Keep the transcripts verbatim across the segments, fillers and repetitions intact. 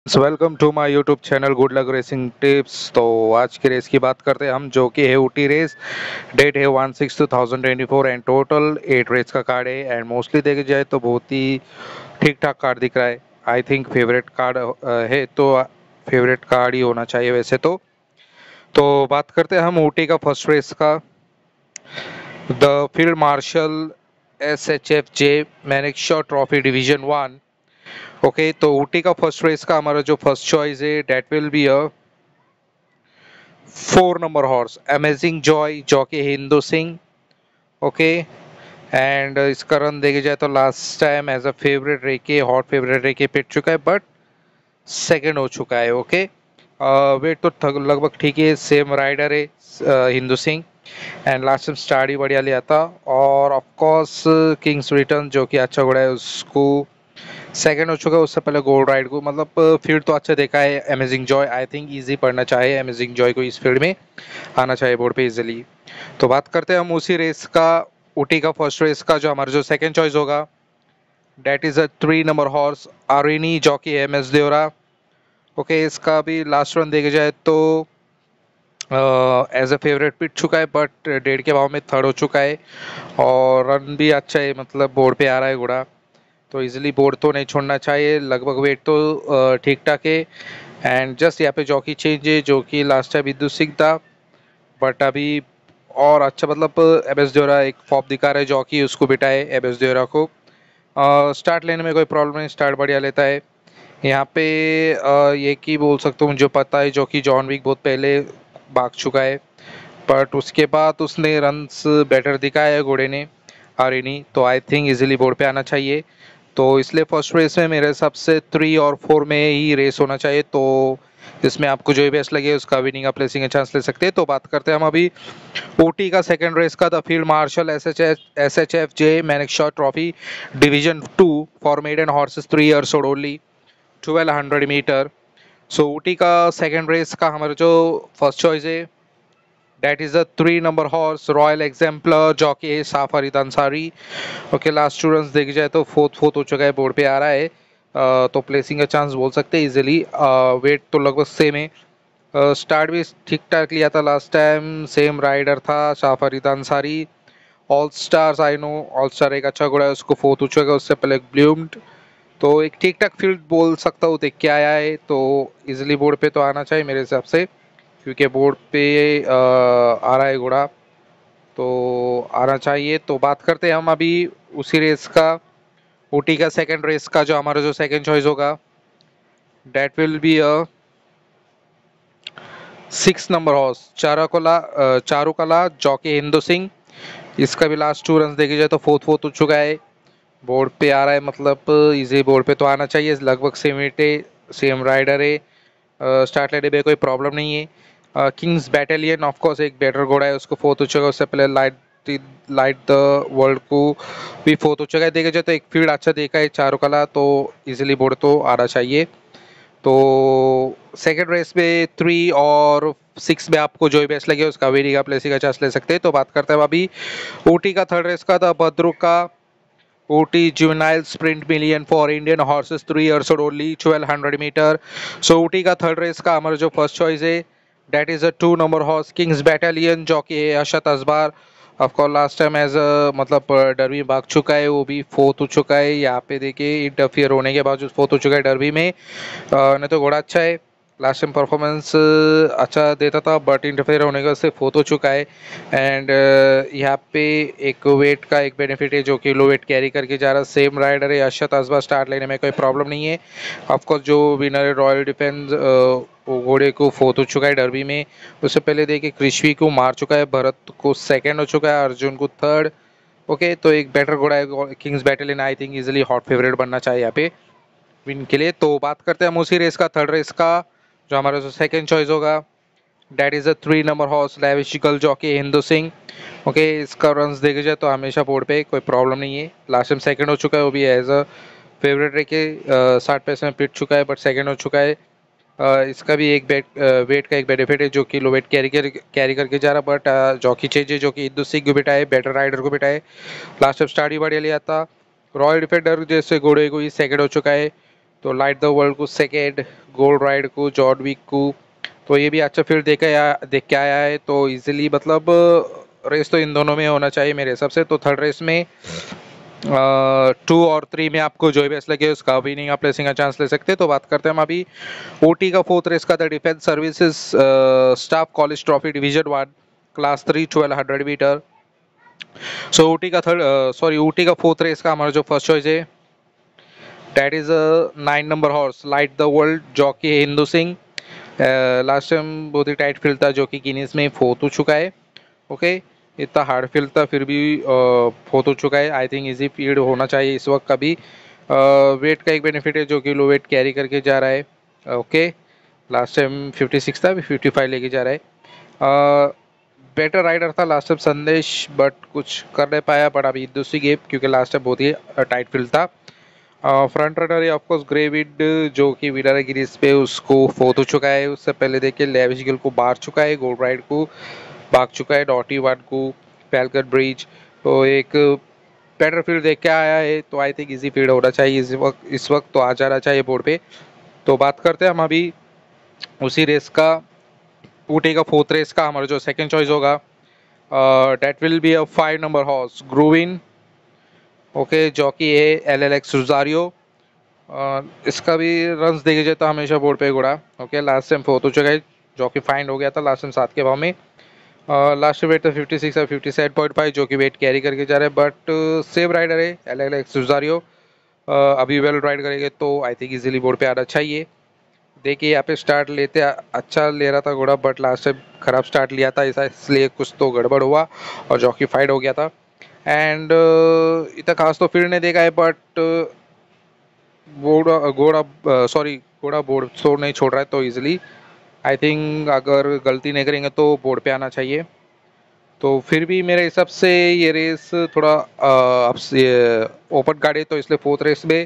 Welcome to my YouTube channel good luck racing tips. तो आज की रेस की बात करते हैं हम, जो कि है ऊटी रेस। डेट है one six two thousand twenty four and total eight race का कार्ड है। एंड मोस्टली देखा जाए तो बहुत ही ठीक ठाक कार्ड दिख रहा है। आई थिंक फेवरेट कार्ड है तो फेवरेट कार्ड ही होना चाहिए वैसे तो। तो बात करते हैं हम ऊटी का फर्स्ट रेस का, the field marshal S H F J Manekshaw trophy division one. Okay, तो ऊटी का फर्स्ट रेस का हमारा जो फर्स्ट चॉइस है that will be a four number horse amazing joy, जो कि हिंदू सिंह। ओके, एंड इसका रन देखे जाए तो last time as a favourite रेके, हॉट फेवरेट रेके पिट चुका है, बट सेकंड हो चुका है। ओके, वेट तो थग- लगभग ठीक है, सेम राइडर है uh, Hindu Singh. And last time start ही बढ़िया लिया था। और ऑफ कोर्स किंग्स रिटर्न, जो कि अच्छा घोड़ा है, उसको सेकंड हो चुका है। उससे पहले गोल्ड राइड को, मतलब फील्ड तो अच्छा देखा है। Amazing joy I think easy पड़ना चाहिए, अमेजिंग जॉय को इस फील्ड में आना चाहिए बोर्ड पे इजीली। तो बात करते हैं हम उसी रेस का, ऊटी का फर्स्ट रेस का, जो हमारा जो सेकंड चॉइस होगा that is a three number horse आरिनी, jockey M S Devra. Okay, इसका भी लास्ट रन देखे जाए तो एज अ फेवरेट पिट चुका है, बट डेढ़ के भाव में थर्ड हो चुका है। और रन भी अच्छा है, मतलब बोर्ड पे आ रहा है घोड़ा, तो इजीली बोर्ड तो नहीं छोड़ना चाहिए। लगभग वेट तो ठीक ठाक है। एंड जस्ट यहाँ पे जॉकी चेंज है, जो कि लास्ट टाइम विद्युत सिंह था, बट अभी और अच्छा, मतलब एबेस द्योरा एक फॉप दिखा रहा है, जॉकी उसको बिठाए एबेस द्योरा को। स्टार्ट लेने में कोई प्रॉब्लम नहीं, स्टार्ट बढ़िया लेता है यहाँ पे। uh, ये की बोल सकता हूँ, मुझे पता है जो कि जॉन विक बहुत पहले भाग चुका है, बट उसके बाद उसने रन्स बेटर दिखाया है घोड़े ने, आरिनी, तो आई थिंक इजीली बोर्ड पे आना चाहिए। तो इसलिए फर्स्ट रेस में मेरे हिसाब से थ्री और फोर में ही रेस होना चाहिए। तो इसमें आपको जो भी बेस्ट लगे उसका विनिंग का प्लेसिंग का चांस ले सकते हैं। तो बात करते हैं हम अभी ओटी का सेकंड रेस का, the field marshal S H F S H F J Manekshaw trophy division two for maiden horses three years old only, twelve hundred metre. So Ooty का सेकंड रेस का हमारा जो फर्स्ट चॉइस है that is a three number horse royal exemplar, jockey है Safar Ansari. Okay, last two run देखी जाए तो fourth fourth हो चुका है, बोर्ड पे आ रहा है। अ, तो प्लेसिंग का चांस बोल सकते हैं इजीली। वेट तो लगभग सेम है। स्टार्ट भी ठीक ठाक लिया था लास्ट टाइम, सेम राइडर था Safar Ansari. All stars I know, all star एक अच्छा घोड़ा है, उसको फोर्थ हो चुका है, उससे पहले ब्लूम्ड। तो एक ठीक ठाक फील्ड बोल सकता हूँ, देख के आया है, तो इजीली बोर्ड पे तो आना चाहिए मेरे हिसाब से, क्योंकि बोर्ड पे आ, आ रहा है घोड़ा, तो आना चाहिए। तो बात करते हैं हम अभी उसी रेस का, ऊटी का सेकंड रेस का, जो हमारा जो सेकंड चॉइस होगा that will be a six number horse Charukala, Charukala, jockey Hindu Singh. इसका भी लास्ट टू रन देखे जाए तो फोर्थ फोर्थ हो चुका है, बोर्ड पे आ रहा है, मतलब इजी बोर्ड पे तो आना चाहिए। लगभग सेम वेट है, सेम राइडर है, स्टार्ट लेने में कोई प्रॉब्लम नहीं है। किंग्स बैटेलियन ऑफ कोर्स एक बेटर घोड़ा है, उसको फोर्थ हो चुका है, उससे पहले लाइट लाइट द वर्ल्ड को भी फोर्थ हो चुका है। देखा जाए तो एक फील्ड अच्छा देखा है चारों कला, तो इजीली बोर्ड तो आना चाहिए। तो सेकेंड रेस में थ्री और सिक्स में आपको जो बेस्ट लगे उसका वेरी का प्लेसिंग का चांस ले सकते हैं। तो बात करते हैं अभी ऊटी का थर्ड रेस का था, भद्रुक का Ooty juvenile sprint million for Indian horses three years old only, twelve hundred metre. So Ooty का थर्ड रेस का हमारा जो फर्स्ट चॉइस है that is a two number horse kings battalion, जो कि है अशत असबार। Of course last time as a मतलब डरबी भाग चुका है, वो भी फोर्थ हो चुका है। यहाँ पे देखिए इंटरफियर होने के बावजूद फोर्थ हो चुका है डरबी में। नहीं तो घोड़ा अच्छा है, लास्ट टाइम परफॉर्मेंस अच्छा देता था, बट इंटरफेयर होने का उससे फोर्थ हो चुका है। एंड यहाँ पे एक वेट का एक बेनिफिट है, जो कि लो वेट कैरी करके जा रहा है, सेम राइडर है अशत असबा, स्टार्ट लेने में कोई प्रॉब्लम नहीं है। ऑफकोर्स जो विनर है रॉयल डिफेंस, वो घोड़े को फोर्थ हो चुका है डरबी में। उससे पहले देखिए कृष्वी को मार चुका है, भरत को सेकेंड हो चुका है, अर्जुन को थर्ड। ओके, तो एक बेटर घोड़ा है kings battalion, I think easily hot favourite बनना चाहिए यहाँ पे विन के लिए। तो बात करते हैं हम उसी रेस का, थर्ड रेस का, जो हमारा जो सेकंड चॉइस होगा that is a three number horse लेविशिकल, जॉकी हिंदू सिंह। ओके, इसका रन्स देखे जाए तो हमेशा बोर्ड पे कोई प्रॉब्लम नहीं है, लास्ट टाइम सेकंड हो चुका है, वो भी एज अ फेवरेट रह के साठ पैसे में पिट चुका है, बट सेकंड हो चुका है। uh, इसका भी एक बेट वेट का एक बेनिफिट है, जो कि लो वेट कैरी कर कैरी करके जा रहा, बट जॉकी चेंज है, जो कि हिंदू सिंह को बिठाए, बेटर राइडर को बिठाए। लास्ट टाइम स्टार्ट ही बढ़िया लिया था, रॉयल डिफेंडर जैसे घोड़े को ही सेकंड हो चुका है। तो लाइट द वर्ल्ड को सेकेंड, गोल्ड राइड को, जॉर्डविक को, तो ये भी अच्छा फील्ड देख आया देख के आया है। तो इजीली मतलब रेस तो इन दोनों में होना चाहिए मेरे हिसाब से। तो थर्ड रेस में टू और थ्री में आपको जो भी बेस्ट लगे उसका विनिंग आप प्लेसिंग का चांस ले सकते हैं। तो बात करते हैं हम अभी ओटी का फोर्थ रेस का, the defence services staff college trophy division one class three twelve hundred metre. So Ooty का थर्ड सॉरी ओटी का फोर्थ रेस का हमारा जो फर्स्ट चॉइस है that is nine number horse light the world, jockey Hindu Singh. Last time बहुत ही tight field था जो कि गिनीज में फोर्थ हो चुका है। Okay okay? इतना हार्ड फील्ड था फिर भी फोर्थ हो चुका है। आई थिंक इजी फील्ड होना चाहिए इस वक्त। कभी वेट का एक बेनिफिट है जो कि लो वेट कैरी करके जा रहा है। Okay, last time fifty six था, अभी फिफ्टी फाइव लेके जा रहा है। बेटर राइडर था लास्ट टाइम संदेश, बट कुछ कर नहीं पाया। बट अभी दूसरी गेम क्योंकि लास्ट टाइम बहुत ही टाइट फील्ड था। फ्रंट रनर है ऑफकोर्स ग्रेविड जो कि विनर है गिरीज पे, उसको फोर्थ हो चुका है। उससे पहले देखिए लेविश गिल को बाहर चुका है, गोल्ड राइड को भाग चुका है, डॉटी वन को, पैलकट ब्रिज। तो एक बेटर फील्ड देख के आया है। तो आई थिंक इजी फील्ड होना चाहिए इस वक्त इस वक्त तो आ जाना चाहिए बोर्ड पे। तो बात करते हैं हम अभी उसी रेस का, ऊटी का फोर्थ रेस का। हमारा जो सेकंड चॉइस होगा that will be a five number horse ग्रूविन। ओके, जॉकी है एल एल एक्स सुजारियो। इसका भी रन्स देखे जाए तो हमेशा बोर्ड पे घोड़ा। ओके, लास्ट टाइम फोर्थ हो चुका है, जॉकी फाइंड हो गया था लास्ट टाइम सात के भाव में। लास्ट वेट था फिफ्टी सिक्स और फिफ्टी सेवन पॉइंट फाइव जो कि वेट कैरी करके जा रहे हैं। बट सेम राइडर है एल एल एक्स सुजारियो, अभी वेल राइड करेंगे तो आई थिंक इजीली बोर्ड पे आना चाहिए। देखिए यहाँ पे स्टार्ट लेते अच्छा ले रहा था घोड़ा, बट लास्ट टाइम खराब स्टार्ट लिया था ऐसा, इसलिए कुछ तो गड़बड़ हुआ और जॉकी फाइट हो गया था। एंड uh, इतना खास तो फील्ड नहीं देखा है, बट घोड़ा घोड़ा सॉरी घोड़ा बोर्ड तो नहीं छोड़ रहा है। तो इजीली आई थिंक अगर गलती नहीं करेंगे तो बोर्ड पे आना चाहिए। तो फिर भी मेरे हिसाब से ये रेस थोड़ा अब ओपन गाड़ी तो इसलिए फोर्थ रेस में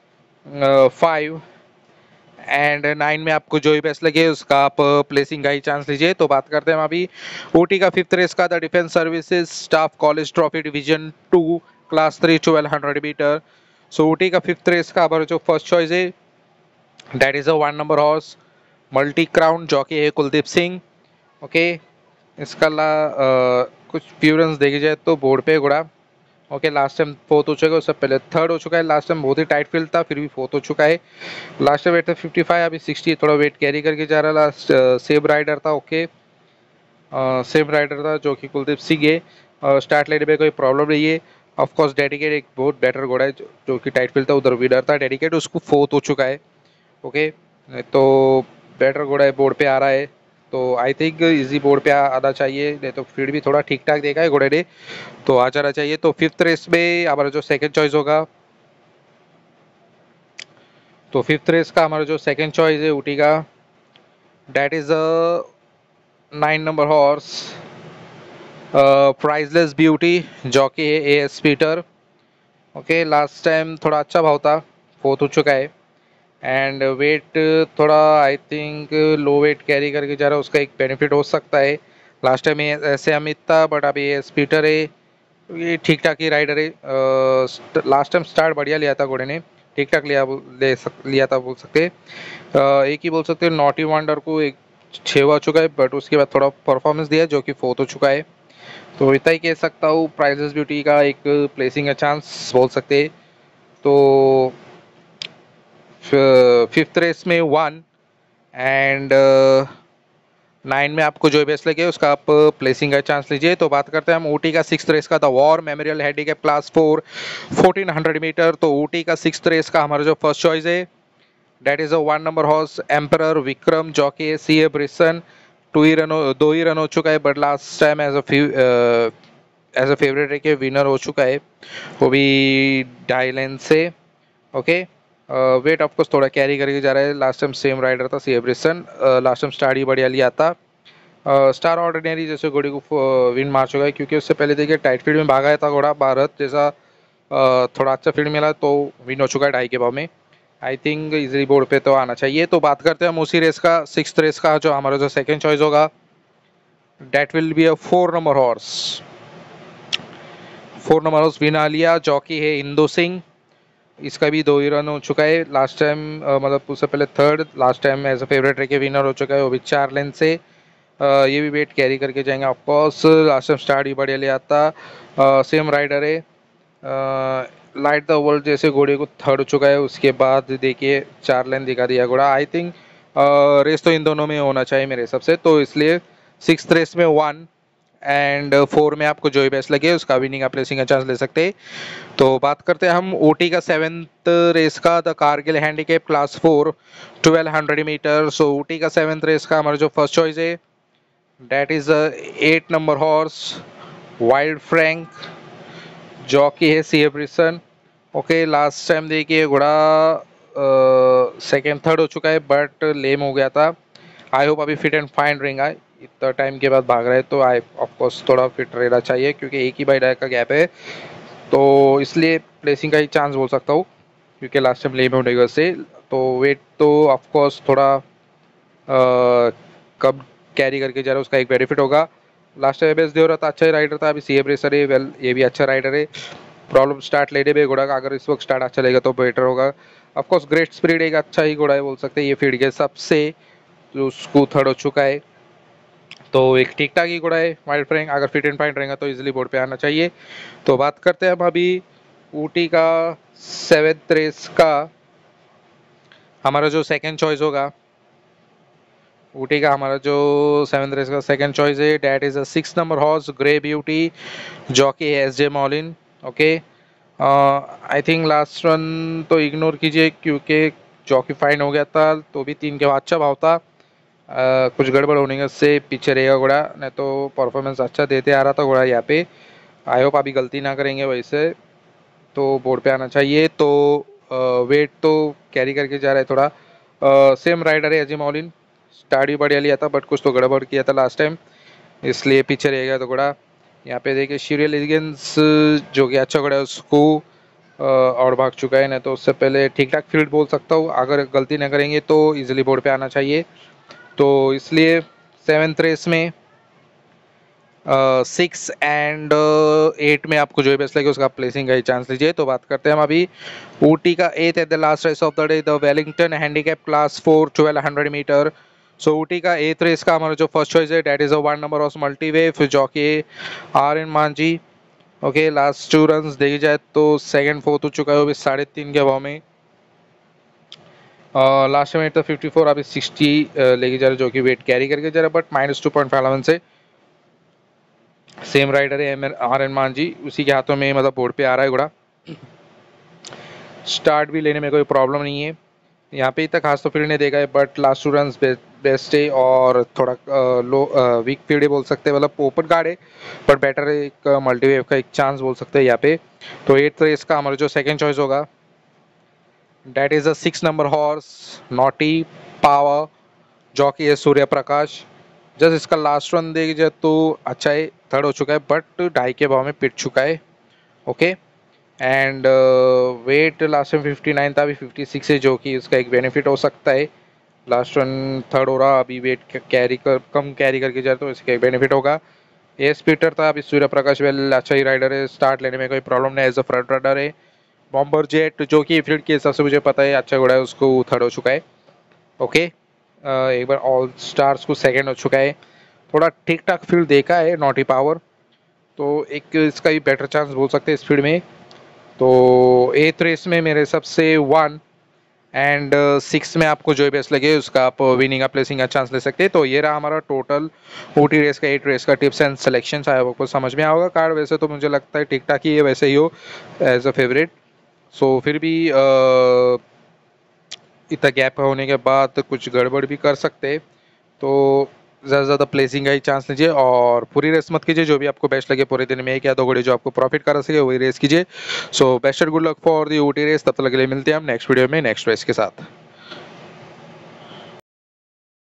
फाइव एंड नाइन में आपको जो भी बेस्ट लगे उसका आप प्लेसिंग का ही चांस लीजिए। तो बात करते हैं हम अभी ओटी का फिफ्थ रेस का, the defence services staff college trophy division two class three twelve hundred metre. So Ooty का फिफ्थ रेस का हमारा जो फर्स्ट चॉइस है that is a one number horse multi crown, jockey है कुलदीप सिंह। ओके, इसका ला आ, कुछ प्यूरेंस देखी जाए तो बोर्ड पे घोड़ा। ओके, लास्ट टाइम फोर्थ हो चुका है, उससे पहले थर्ड हो चुका है। लास्ट टाइम बहुत ही टाइट फील्ड था फिर भी फोर्थ हो चुका है। लास्ट टाइम वेट था फिफ्टी फाइव, अभी सिक्सटी, थोड़ा वेट कैरी करके जा रहा है। लास्ट सेम राइडर था। ओके, सेम राइडर था जो कि कुलदीप सिंह है। स्टार्ट लेने में कोई प्रॉब्लम नहीं है। ऑफकोर्स डेडिकेट एक बहुत बेटर घोड़ा है जो, जो कि टाइट फील्ड था उधर विनर था। डेडिकेट उसको फोर्थ हो चुका है। ओके, तो बेटर घोड़ा है, बोर्ड पे आ रहा है। तो आई थिंक इजी बोर्ड पे आना चाहिए, नहीं तो फील्ड भी थोड़ा ठीक ठाक देखा है घोड़े ने, तो आ जाना चाहिए। तो फिफ्थ रेस में हमारा जो सेकंड चॉइस होगा, तो फिफ्थ रेस का हमारा जो सेकंड चॉइस है ऊटी का that is a nine number horse priceless beauty, jockey है A S Peter. Okay, last time थोड़ा अच्छा भाव था, फोर्थ हो चुका है। एंड वेट थोड़ा I think low weight carry करके जा रहा है, उसका एक बेनिफिट हो सकता है। लास्ट टाइम ऐसे अमित था, बट अभी ये स्पीटर है, ये ठीक ठाक ही राइडर है। लास्ट टाइम स्टार्ट बढ़िया लिया था घोड़े ने, ठीक ठाक लिया ले सक, लिया था बोल सकते। uh, एक ही बोल सकते नॉटी वंडर को एक छः हो चुका है, बट उसके बाद थोड़ा परफॉर्मेंस दिया जो कि फोर्थ हो चुका है। तो इतना ही कह सकता हूँ, प्राइजेस ब्यूटी का एक प्लेसिंग का चांस बोल सकते हैं। तो फिफ्थ रेस में वन एंड नाइन में आपको जो बेस्ट लगे उसका आप प्लेसिंग का चांस लीजिए। तो बात करते हैं हम ऊटी का सिक्स रेस का, the war memorial handicap class four fourteen hundred metre. तो ऊटी का सिक्स रेस का हमारा जो फर्स्ट चॉइस है that is a one number horse emperor Vikram, jockey C A Brisson. Two ही रन दो ही रन हो चुका है, but last time as a as a favourite रह के विनर हो चुका है, वो भी ढाई लेन से। ओके, वेट ऑफकोर्स थोड़ा कैरी करके जा रहा है। लास्ट टाइम सेम राइडर था C A Brisson, last time start ही बढ़िया लिया था। स्टार ऑर्डिनरी जैसे घोड़े को विन मार चुका है, क्योंकि उससे पहले देखिए टाइट फील्ड में भागा था घोड़ा, भारत जैसा थोड़ा अच्छा फील्ड मिला तो विन हो चुका है ढाई के भाव में। आई थिंक इजीली बोर्ड पे तो आना चाहिए। तो बात करते हैं हम उसी रेस का, सिक्स रेस का, जो हमारा जो सेकंड चॉइस होगा that will be a four number horse four number horse win लिया, जॉकी है इंदू सिंह। इसका भी दो ही रन हो चुका है लास्ट टाइम, मतलब उससे पहले third, last time as a favourite रह के विनर हो चुका है वो भी चार लेन से। अ, ये भी वेट कैरी करके जाएंगे ऑफकोर्स। लास्ट टाइम स्टार्ट ही बढ़िया लिया था। सेम राइडर है, लाइट द वर्ल्ड जैसे घोड़े को थर्ड हो चुका है, उसके बाद देखिए चार लाइन दिखा दिया घोड़ा। आई थिंक रेस तो इन दोनों में होना चाहिए मेरे हिसाब से, तो इसलिए सिक्स रेस में वन एंड फोर में आपको जो ही बेस्ट लगे उसका विनिंग आप प्लेसिंग का चांस ले सकते हैं। तो बात करते हैं हम ओटी का सेवेंथ रेस का, the Kargil handicap class four twelve hundred metre. So Ooty का सेवेंथ रेस का हमारा जो फर्स्ट चॉइस है that is eight number horse wild frank, jockey है C Brisson. Okay, last time देखिए घोड़ा सेकेंड थर्ड हो चुका है बट लेम हो गया था। आई होप अभी फिट एंड फाइन रहेगा, इतना टाइम के बाद भाग रहा है तो आई ऑफकोर्स थोड़ा फिट रहना चाहिए क्योंकि एक ही बाई डाय का गैप है, तो इसलिए प्लेसिंग का ही चांस बोल सकता हूँ क्योंकि लास्ट टाइम लेम होने की वजह से। तो वेट तो ऑफकोर्स थोड़ा आ, कब कैरी करके जा रहा है उसका एक बेनिफिट होगा। लास्ट टाइम एबेस देव रहा था, अच्छा ही राइडर था, अभी सी एफ रेसर है, वेल ये भी अच्छा राइडर है। प्रॉब्लम स्टार्ट लेने में घोड़ा का, अगर इस वक्त स्टार्ट अच्छा लेगा तो बेटर होगा। ऑफकोर्स ग्रेट स्पीड एक अच्छा ही घोड़ा है बोल सकते हैं, ये फील्ड के सबसे जो उसको थर्ड हो चुका है, तो एक ठीक ठाक ही घोड़ा है वाइल्ड फ्रैंक। अगर फिट एंड फाइन रहेगा तो इजीली बोर्ड पे आना चाहिए। तो बात करते हैं हम अभी ऊटी का सेवेंथ रेस का, हमारा जो सेकंड चॉइस होगा ऊटी का, हमारा जो सेवेंथ रेस का सेकंड चॉइस है that is a six number horse grey beauty, jockey है S J Mollin. Okay, I think last run तो इग्नोर कीजिए क्योंकि जॉकी फाइन हो गया था, तो भी तीन के बाद अच्छा भाव था। Uh, कुछ गड़बड़ होने से पीछे रहेगा घोड़ा, नहीं तो परफॉर्मेंस अच्छा देते आ रहा था घोड़ा यहाँ पे। आई होप अभी गलती ना करेंगे वैसे, तो बोर्ड पे आना चाहिए। तो वेट uh, तो कैरी करके जा रहा है थोड़ा। सेम राइडर है एजी मॉलिन, स्टार्ट भी बढ़िया लिया था बट कुछ तो गड़बड़ किया था लास्ट टाइम, इसलिए पीछे रह गया तो घोड़ा। यहाँ पे देखिए सीरियल एलिगेंस जो कि अच्छा घोड़ा है उसको और भाग चुका है, नहीं तो उससे पहले ठीक ठाक फील्ड बोल सकता हूँ। अगर गलती ना करेंगे तो इजीली बोर्ड पे आना चाहिए, तो इसलिए सेवेंथ रेस में सिक्स एंड एट में आपको जो है बेस्ट लगे उसका प्लेसिंग का ही चांस लीजिए। तो बात करते हैं हम अभी ऊटी का eighth at the last race of the day, the Wellington handicap class four twelve hundred metre. So Ooty का एथ रेस का हमारा जो फर्स्ट चॉइस है that is a one number of multiwave jockey R N Manjhi. Okay, last two run देखी जाए तो second fourth हो चुका है वो भी साढ़े तीन के भाव में। लास्ट टाइम तो फिफ्टी फोर, अभी सिक्सटी लेके जा रहे जो कि वेट कैरी करके जा रहा है but minus two point five से। सेम राइडर है एम आर एन मांझी, उसी के हाथों में मतलब बोर्ड पे आ रहा है घोड़ा। स्टार्ट भी लेने में कोई प्रॉब्लम नहीं है, यहाँ पे इतना खास तो फील्ड नहीं देगा है but last two run best है और थोड़ा आ, लो वीक फील्ड है बोल सकते हैं, मतलब ओपन गार्ड है बट बेटर है, एक मल्टीवेव का एक चांस बोल सकते हैं यहाँ पे। तो एट रेस का हमारा जो सेकेंड चॉइस होगा that is a six number horse naughty power, jockey है सूर्य प्रकाश। जस्ट इसका लास्ट रन देख जाए तो अच्छा है, थर्ड हो चुका है बट ढाई के भाव में पिट चुका है। ओके, एंड वेट लास्ट में फिफ्टी नाइन था, अभी फिफ्टी सिक्स है जो कि उसका एक बेनिफिट हो सकता है। लास्ट रन थर्ड हो रहा, अभी वेट कैरी कर कम कैरी करके जाए तो इसका एक बेनिफिट होगा। ये स्पीटर था, अभी सूर्य प्रकाश वेल अच्छा ही राइडर है, स्टार्ट लेने में कोई प्रॉब्लम नहीं, एज अ फ्रंट रनर है। बॉम्बर जेट जो कि फील्ड के हिसाब से मुझे पता है अच्छा घोड़ा है, उसको थर्ड हो चुका है। ओके, एक बार ऑल स्टार्स को सेकंड हो चुका है, थोड़ा ठीक ठाक फील्ड देखा है नॉटी पावर, तो एक इसका भी बेटर चांस बोल सकते हैं स्पीड में। तो एथ रेस में मेरे हिसाब से वन एंड सिक्स में आपको जो बेस्ट लगे उसका आप विनिंग का प्लेसिंग का चांस ले सकते हैं। तो ये रहा हमारा टोटल ओटी रेस का एट रेस का टिप्स एंड सिलेक्शन, आया आपको समझ में आएगा। कार्ड वैसे तो मुझे लगता है ठीक ठाक ही है, वैसे ही हो एज अ फेवरेट। सो फिर भी uh, इतना गैप होने के बाद कुछ गड़बड़ भी कर सकते, तो ज़्यादा से ज़्यादा प्लेसिंग का ही चांस लीजिए और पूरी रेस मत कीजिए, जो भी आपको बेस्ट लगे पूरे दिन में एक या दो घोड़े जो आपको प्रॉफिट करा सके वही रेस कीजिए। So best and good luck for the Ooty race, तब तक के लिए मिलते हैं हम नेक्स्ट वीडियो में नेक्स्ट रेस के साथ।